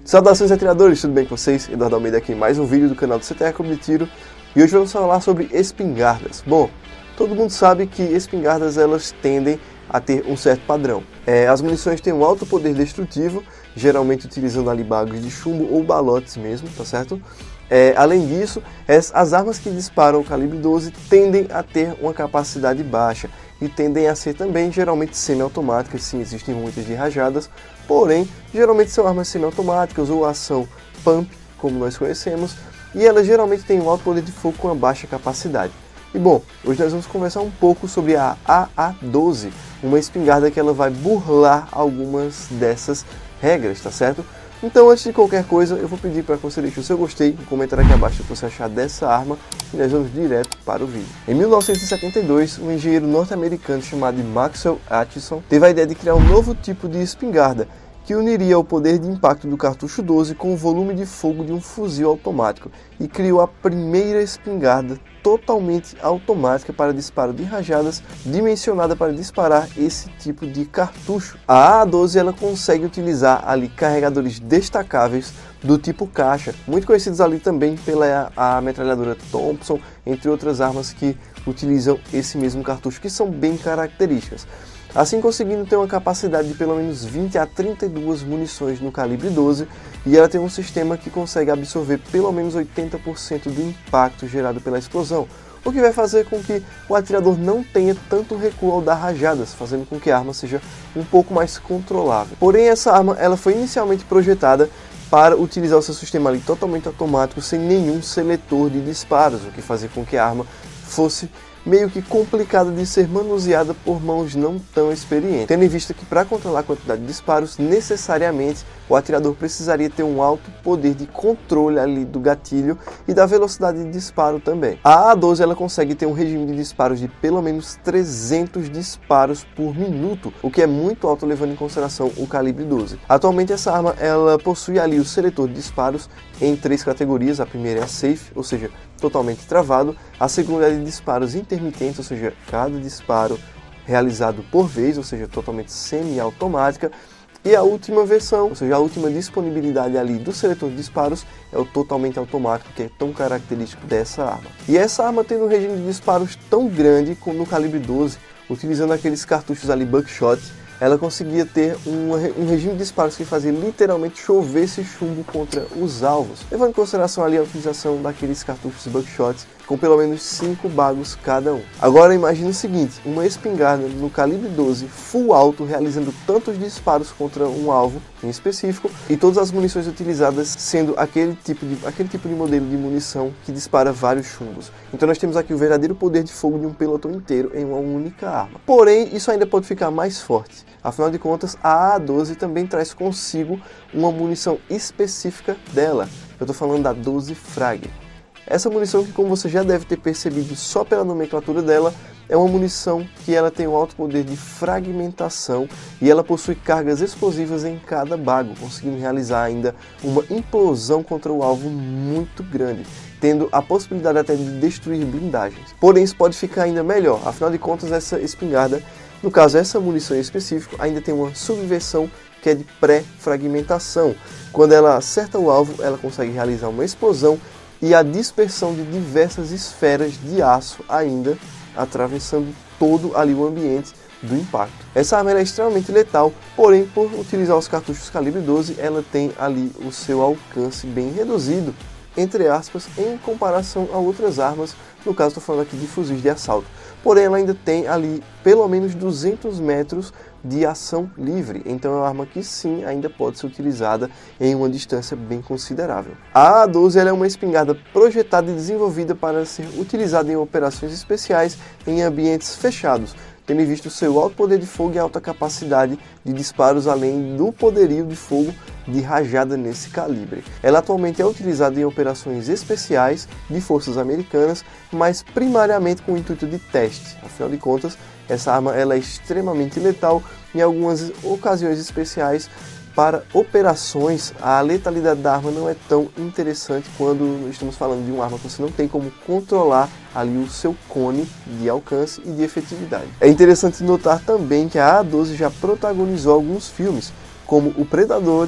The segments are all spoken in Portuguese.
Saudações atiradores, tudo bem com vocês? Eduardo Almeida aqui em mais um vídeo do canal do CTR Clube de Tiro. E hoje vamos falar sobre espingardas. Bom, todo mundo sabe que espingardas elas tendem a ter um certo padrão. As munições têm um alto poder destrutivo, geralmente utilizando ali bagos de chumbo ou balotes mesmo, tá certo? Além disso, as armas que disparam o calibre 12 tendem a ter uma capacidade baixa e tendem a ser também geralmente semiautomáticas. Sim, existem muitas de rajadas, porém geralmente são armas semiautomáticas ou ação pump, como nós conhecemos, e elas geralmente têm um alto poder de fogo com uma baixa capacidade. E bom, hoje nós vamos conversar um pouco sobre a AA-12, uma espingarda que ela vai burlar algumas dessas regras, tá certo? Então, antes de qualquer coisa, eu vou pedir para que você deixe o seu gostei, um comentário aqui abaixo o que você achar dessa arma, e nós vamos direto para o vídeo. Em 1972, um engenheiro norte-americano chamado Maxwell Atchison teve a ideia de criar um novo tipo de espingarda, que uniria o poder de impacto do cartucho 12 com o volume de fogo de um fuzil automático, e criou a primeira espingarda totalmente automática para disparo de rajadas, dimensionada para disparar esse tipo de cartucho. A AA-12 ela consegue utilizar ali carregadores destacáveis do tipo caixa, muito conhecidos ali também pela a metralhadora Thompson, entre outras armas que utilizam esse mesmo cartucho, que são bem características. Assim conseguindo ter uma capacidade de pelo menos 20 a 32 munições no calibre 12, e ela tem um sistema que consegue absorver pelo menos 80% do impacto gerado pela explosão, o que vai fazer com que o atirador não tenha tanto recuo ao dar rajadas, fazendo com que a arma seja um pouco mais controlável. Porém, essa arma ela foi inicialmente projetada para utilizar o seu sistema ali totalmente automático, sem nenhum seletor de disparos, o que fazia com que a arma fosse meio que complicada de ser manuseada por mãos não tão experientes, tendo em vista que para controlar a quantidade de disparos, necessariamente o atirador precisaria ter um alto poder de controle ali do gatilho e da velocidade de disparo também. A AA-12 ela consegue ter um regime de disparos de pelo menos 300 disparos por minuto, o que é muito alto levando em consideração o calibre 12. Atualmente essa arma ela possui ali o seletor de disparos em 3 categorias. A primeira é a safe, ou seja, totalmente travado. A segunda é de disparos intermitentes, ou seja, cada disparo realizado por vez, ou seja, totalmente semi-automática. E a última versão, ou seja, a última disponibilidade ali do seletor de disparos é o totalmente automático, que é tão característico dessa arma. E essa arma tendo um regime de disparos tão grande como no calibre 12, utilizando aqueles cartuchos ali buckshot, ela conseguia ter um regime de disparos que fazia literalmente chover esse chumbo contra os alvos, levando em consideração ali a utilização daqueles cartuchos buckshot com pelo menos 5 bagos cada um. Agora imagine o seguinte, uma espingarda no calibre 12 full auto realizando tantos disparos contra um alvo em específico, e todas as munições utilizadas sendo aquele tipo de modelo de munição que dispara vários chumbos. Então nós temos aqui o verdadeiro poder de fogo de um pelotão inteiro em uma única arma. Porém, isso ainda pode ficar mais forte. Afinal de contas, a AA-12 também traz consigo uma munição específica dela. Eu estou falando da 12 Frag. Essa munição que, como você já deve ter percebido só pela nomenclatura dela, é uma munição que ela tem um alto poder de fragmentação e ela possui cargas explosivas em cada bago, conseguindo realizar ainda uma implosão contra o alvo muito grande, tendo a possibilidade até de destruir blindagens. Porém, isso pode ficar ainda melhor. Afinal de contas, essa espingarda, no caso essa munição em específico, ainda tem uma subversão que é de pré-fragmentação. Quando ela acerta o alvo, ela consegue realizar uma explosão e a dispersão de diversas esferas de aço ainda, atravessando todo ali o ambiente do impacto. Essa arma é extremamente letal, porém, por utilizar os cartuchos calibre 12, ela tem ali o seu alcance bem reduzido, entre aspas, em comparação a outras armas. No caso, estou falando aqui de fuzis de assalto. Porém, ela ainda tem ali pelo menos 200 metros de ação livre, então é uma arma que sim, ainda pode ser utilizada em uma distância bem considerável. A AA-12 ela é uma espingarda projetada e desenvolvida para ser utilizada em operações especiais em ambientes fechados, tendo em vista o seu alto poder de fogo e alta capacidade de disparos, além do poderio de fogo de rajada nesse calibre. Ela atualmente é utilizada em operações especiais de forças americanas, mas primariamente com o intuito de teste. Afinal de contas, essa arma ela é extremamente letal. Em algumas ocasiões especiais para operações, a letalidade da arma não é tão interessante quando estamos falando de uma arma que você não tem como controlar ali o seu cone de alcance e de efetividade. É interessante notar também que a AA-12 já protagonizou alguns filmes, como o Predadores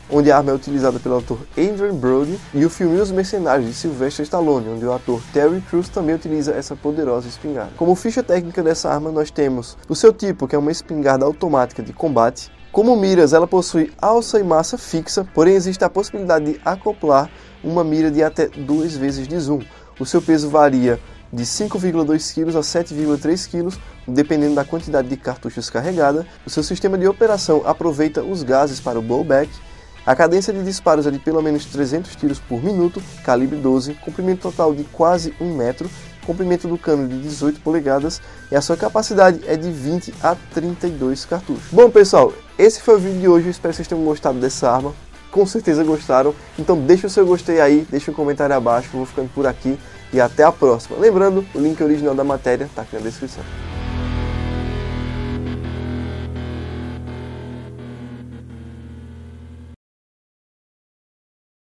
onde a arma é utilizada pelo ator Adrien Brody, e o filme Os Mercenários, de Sylvester Stallone, onde o ator Terry Crews também utiliza essa poderosa espingarda. Como ficha técnica dessa arma, nós temos o seu tipo, que é uma espingarda automática de combate. Como miras, ela possui alça e massa fixa, porém existe a possibilidade de acoplar uma mira de até 2 vezes de zoom. O seu peso varia de 5,2 kg a 7,3 kg, dependendo da quantidade de cartuchos carregada. O seu sistema de operação aproveita os gases para o blowback. A cadência de disparos é de pelo menos 300 tiros por minuto, calibre 12, comprimento total de quase 1 metro, comprimento do cano de 18 polegadas e a sua capacidade é de 20 a 32 cartuchos. Bom pessoal, esse foi o vídeo de hoje, eu espero que vocês tenham gostado dessa arma. Com certeza gostaram, então deixa o seu gostei aí, deixa um comentário abaixo, eu vou ficando por aqui e até a próxima. Lembrando, o link original da matéria está aqui na descrição.